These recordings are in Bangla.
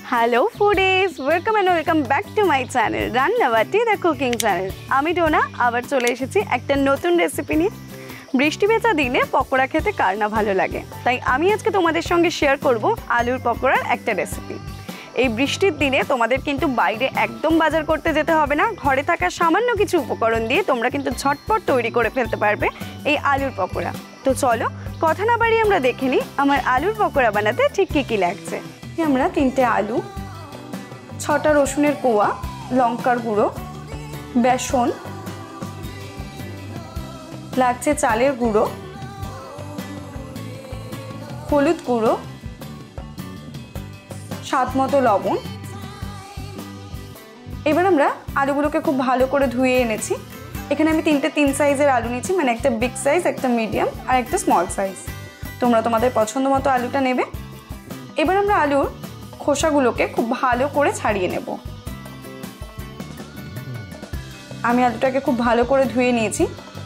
Hello foodies, welcome and welcome back to my channel Rannabati the cooking channel. আমি ডোনা আবার চলে এসেছি একটা নতুন রেসিপি নিয়ে। বৃষ্টি ভেজা দিনে পকোড়া খেতে কার না ভালো লাগে, তাই আমি আজকে তোমাদের সঙ্গে শেয়ার করব আলুর পকোড়ার একটা রেসিপি। এই বৃষ্টির দিনে তোমাদের কিন্তু বাইরে একদম বাজার করতে যেতে হবে না, ঘরে থাকা সামান্য কিছু উপকরণ দিয়ে তোমরা কিন্তু ঝটপট তৈরি করে ফেলতে পারবে এই আলুর পকোড়া। তো চলো কথা না বাড়িয়ে আমরা দেখে নিই আমার আলুর পকোড়া বানাতে ঠিক কী কী লাগছে। আমরা 3টে আলু, 6টা রসুনের কোয়া, লঙ্কার গুঁড়ো, বেসন লাগছে, চালের গুঁড়ো, হলুদ গুঁড়ো, স্বাদ মতো লবণ। এবার আমরা আলুগুলোকে খুব ভালো করে ধুয়ে এনেছি। এখানে আমি 3 সাইজের আলু নিয়েছি, মানে একটা বিগ সাইজ, একটা মিডিয়াম আর একটা স্মল সাইজ। তোমরা তোমাদের পছন্দ মতো আলুটা নেবে। এবার আমরা আলুর খোসাগুলোকে খুব ভালো করে ছাড়িয়ে নেব। আমি আলুটাকে খুব ভালো করে ধুয়ে নিয়েছি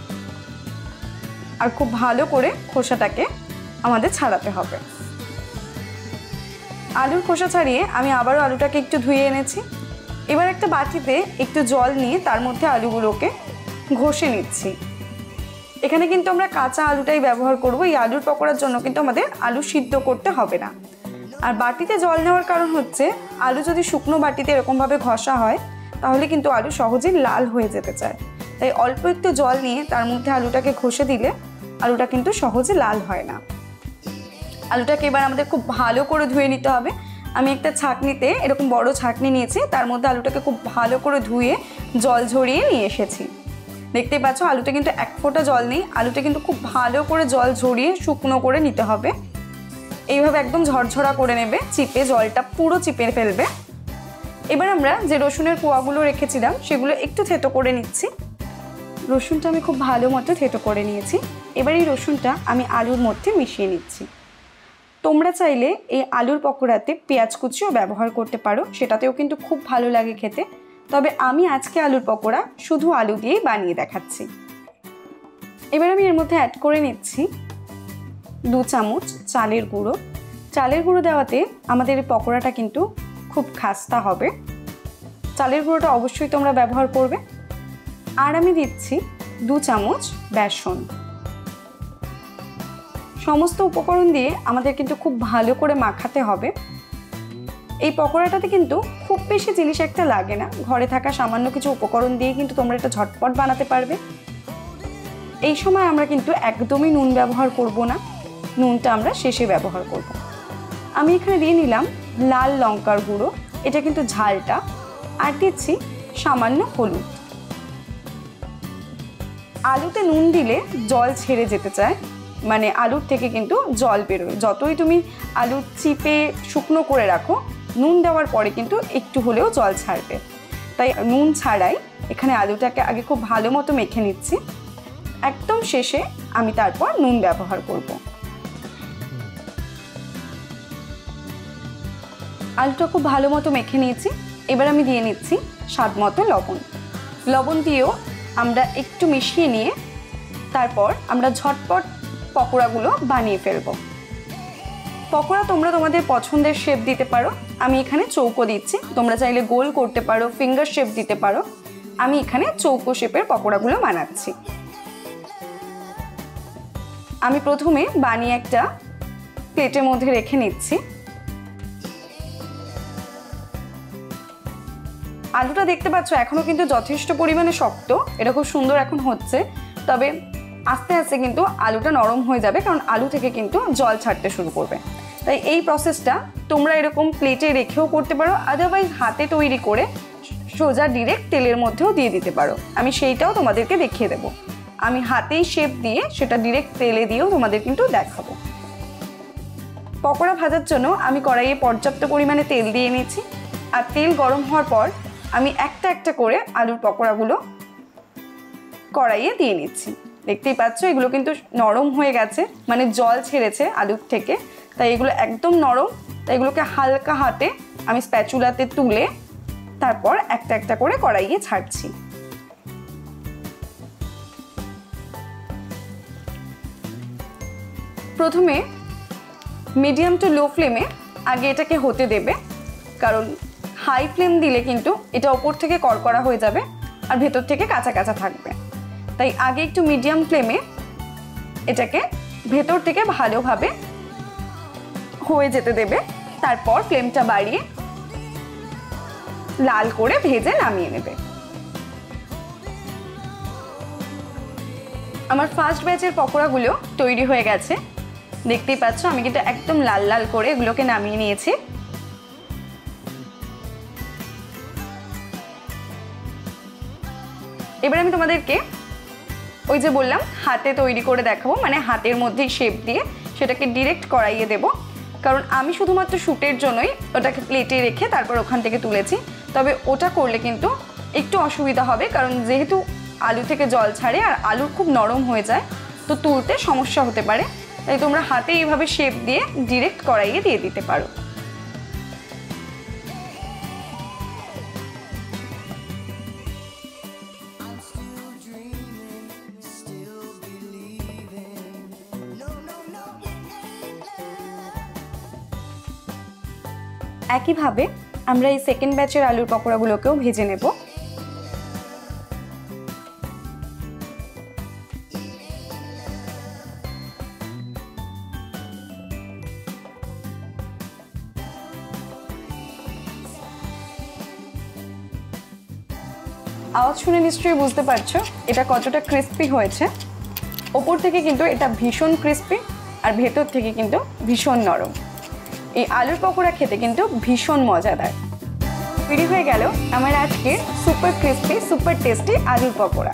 আর খুব ভালো করে খোসাটাকে আমাদের ছাড়াতে হবে। আলুর খোসা ছাড়িয়ে আমি আবারও আলুটাকে একটু ধুয়ে এনেছি। এবার একটা বাটিতে একটু জল নিয়ে তার মধ্যে আলুগুলোকে ঘষে নিচ্ছি। এখানে কিন্তু আমরা কাঁচা আলুটাই ব্যবহার করব। এই আলুর পকোড়ার জন্য কিন্তু আমাদের আলু সিদ্ধ করতে হবে না। আর বাটিতে জল নেওয়ার কারণ হচ্ছে আলু যদি শুকনো বাটিতে এরকমভাবে ঘষা হয় তাহলে কিন্তু আলু সহজেই লাল হয়ে যেতে চায়। তাই অল্প একটু জল নিয়ে তার মধ্যে আলুটাকে ঘষে দিলে আলুটা কিন্তু সহজে লাল হয় না। আলুটাকে এবার আমাদের খুব ভালো করে ধুয়ে নিতে হবে। আমি একটা ছাঁকনিতে, এরকম বড় ছাঁকনি নিয়েছি, তার মধ্যে আলুটাকে খুব ভালো করে ধুয়ে জল ঝরিয়ে নিয়ে এসেছি। দেখতেই পাচ্ছ আলুতে কিন্তু এক ফোঁটা জল নেই। আলুতে কিন্তু খুব ভালো করে জল ঝরিয়ে শুকনো করে নিতে হবে। এইভাবে একদম ঝরঝরা করে নেবে, চিপে জলটা পুরো চিপে ফেলবে। এবার আমরা যে রসুনের কোয়াগুলো রেখেছিলাম সেগুলো একটু থেতো করে নিচ্ছি। রসুনটা আমি খুব ভালো মতো থেতো করে নিয়েছি। এবার এই রসুনটা আমি আলুর মধ্যে মিশিয়ে নিচ্ছি। তোমরা চাইলে এই আলুর পকোড়াতে পেঁয়াজ কুচিও ব্যবহার করতে পারো, সেটাতেও কিন্তু খুব ভালো লাগে খেতে। তবে আমি আজকে আলুর পকোড়া শুধু আলু দিয়েই বানিয়ে দেখাচ্ছি। এবার আমি এর মধ্যে অ্যাড করে নিচ্ছি 2 চামচ চালের গুঁড়ো। চালের গুঁড়ো দেওয়াতে আমাদের এই পকোড়াটা কিন্তু খুব খাস্তা হবে। চালের গুঁড়োটা অবশ্যই তোমরা ব্যবহার করবে। আর আমি দিচ্ছি 2 চামচ বেসন। সমস্ত উপকরণ দিয়ে আমাদের কিন্তু খুব ভালো করে মাখাতে হবে। এই পকোড়াটাতে কিন্তু খুব বেশি জিনিস একটা লাগে না, ঘরে থাকা সামান্য কিছু উপকরণ দিয়ে কিন্তু তোমরা এটা ঝটপট বানাতে পারবে। এই সময় আমরা কিন্তু একদমই নুন ব্যবহার করব না, নুনটা আমরা শেষে ব্যবহার করব। আমি এখানে দিয়ে নিলাম লাল লঙ্কার গুঁড়ো, এটা কিন্তু ঝালটা। আর দিচ্ছি সামান্য হলুদ। আলুতে নুন দিলে জল ছেড়ে যেতে চায়, মানে আলুর থেকে কিন্তু জল বেরোয়। যতই তুমি আলু চিপে শুকনো করে রাখো, নুন দেওয়ার পরে কিন্তু একটু হলেও জল ছাড়বে। তাই নুন ছাড়াই এখানে আলুটাকে আগে খুব ভালো মতো মেখে নিচ্ছি। একদম শেষে আমি তারপর নুন ব্যবহার করব। আলুটা খুব ভালো মতো মেখে নিয়েছি। এবার আমি দিয়ে নিচ্ছি স্বাদ মতো লবণ। লবণ দিয়েও আমরা একটু মিশিয়ে নিয়ে তারপর আমরা ঝটপট পকোড়াগুলো বানিয়ে ফেলবো। পকোড়া তোমরা তোমাদের পছন্দের শেপ দিতে পারো। আমি এখানে চৌকো দিচ্ছি, তোমরা চাইলে গোল করতে পারো, ফিঙ্গার শেপ দিতে পারো। আমি এখানে চৌকো শেপের পকোড়াগুলো বানাচ্ছি। আমি প্রথমে বানিয়ে একটা প্লেটের মধ্যে রেখে নিচ্ছি। আলুটা দেখতে পাচ্ছ এখনো কিন্তু যথেষ্ট পরিমাণে শক্ত, এটা খুব সুন্দর এখন হচ্ছে। তবে আস্তে আস্তে কিন্তু আলুটা নরম হয়ে যাবে, কারণ আলু থেকে কিন্তু জল ছাড়তে শুরু করবে। তাই এই প্রসেসটা তোমরা এরকম প্লেটে রেখেও করতে পারো, আদারওয়াইজ হাতে তৈরি করে সোজা ডিরেক্ট তেলের মধ্যেও দিয়ে দিতে পারো। আমি সেইটাও তোমাদেরকে দেখিয়ে দেবো। আমি হাতেই শেপ দিয়ে সেটা ডিরেক্ট তেলে দিয়েও তোমাদের কিন্তু দেখাবো। পকোড়া ভাজার জন্য আমি কড়াইয়ে পর্যাপ্ত পরিমাণে তেল দিয়ে নিয়েছি। আর তেল গরম হওয়ার পর আমি একটা একটা করে আলুর পকোড়াগুলো কড়াইয়ে দিয়ে নিচ্ছি। দেখতেই পাচ্ছ এগুলো কিন্তু নরম হয়ে গেছে, মানে জল ছেড়েছে আলুর থেকে। তাই এগুলো একদম নরম। তাই এগুলোকে হালকা হাতে আমি স্প্যাচুলাতে তুলে তারপর একটা একটা করে কড়াইয়ে ছাড়ছি। প্রথমে মিডিয়াম টু লো ফ্লেমে আগে এটাকে হতে দেবে, কারণ হাই ফ্লেম দিলে কিন্তু এটা ওপর থেকে কড়কড়া হয়ে যাবে আর ভেতর থেকে কাঁচা কাঁচা থাকবে। তাই আগে একটু মিডিয়াম ফ্লেমে এটাকে ভেতর থেকে ভালোভাবে হয়ে যেতে দেবে, তারপর ফ্লেমটা বাড়িয়ে লাল করে ভেজে নামিয়ে নেবে। আমার ফার্স্ট ব্যাচের পকোড়াগুলো তৈরি হয়ে গেছে, দেখতেই পাচ্ছ আমি কিন্তু একদম লাল লাল করে এগুলোকে নামিয়ে নিয়েছি। এবার আমি তোমাদেরকে ওই যে বললাম হাতে তৈরি করে দেখাবো, মানে হাতের মধ্যেই শেপ দিয়ে সেটাকে ডিরেক্ট কড়াইয়ে দেবো, কারণ আমি শুধুমাত্র শ্যুটের জন্যই ওটাকে প্লেটে রেখে তারপর ওখান থেকে তুলেছি। তবে ওটা করলে কিন্তু একটু অসুবিধা হবে, কারণ যেহেতু আলু থেকে জল ছাড়ে আর আলু খুব নরম হয়ে যায়, তো তুলতে সমস্যা হতে পারে। তাই তোমরা হাতে এইভাবে শেপ দিয়ে ডিরেক্ট কড়াইয়ে দিয়ে দিতে পারো। একইভাবে আমরা এই সেকেন্ড ব্যাচের আলুর পকোড়াগুলোকেও ভেজে নেব। আওয়াজ শুনে নিশ্চয়ই বুঝতে পারছো এটা কতটা ক্রিস্পি হয়েছে। ওপর থেকে কিন্তু এটা ভীষণ ক্রিস্পি আর ভেতর থেকে কিন্তু ভীষণ নরম। এই আলুর পকোড়া খেতে কিন্তু ভীষণ মজাদার। তৈরি হয়ে গেল আমার আজকের সুপার ক্রিস্পি সুপার টেস্টি আলুর পকোড়া।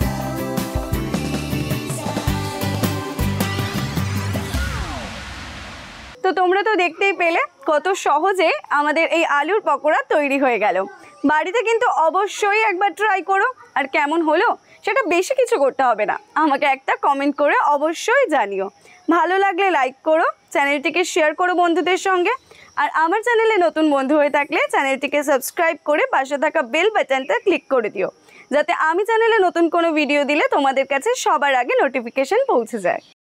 তো তোমরা তো দেখতেই পেলে কত সহজে আমাদের এই আলুর পকোড়া তৈরি হয়ে গেল। বাড়িতে কিন্তু অবশ্যই একবার ট্রাই করো, আর কেমন হলো সেটা বেশি কিছু করতে হবে না, আমাকে একটা কমেন্ট করে অবশ্যই জানিও। ভালো লাগলে লাইক করো, চ্যানেলটিকে শেয়ার করো বন্ধুদের সঙ্গে, আর আমার চ্যানেলে নতুন বন্ধু হয়ে থাকলে চ্যানেলটিকে সাবস্ক্রাইব করে পাশে থাকা বেল বাটনটা ক্লিক করে দিও, যাতে আমি চ্যানেলে নতুন কোনো ভিডিও দিলে তোমাদের কাছে সবার আগে নোটিফিকেশন পৌঁছে যায়।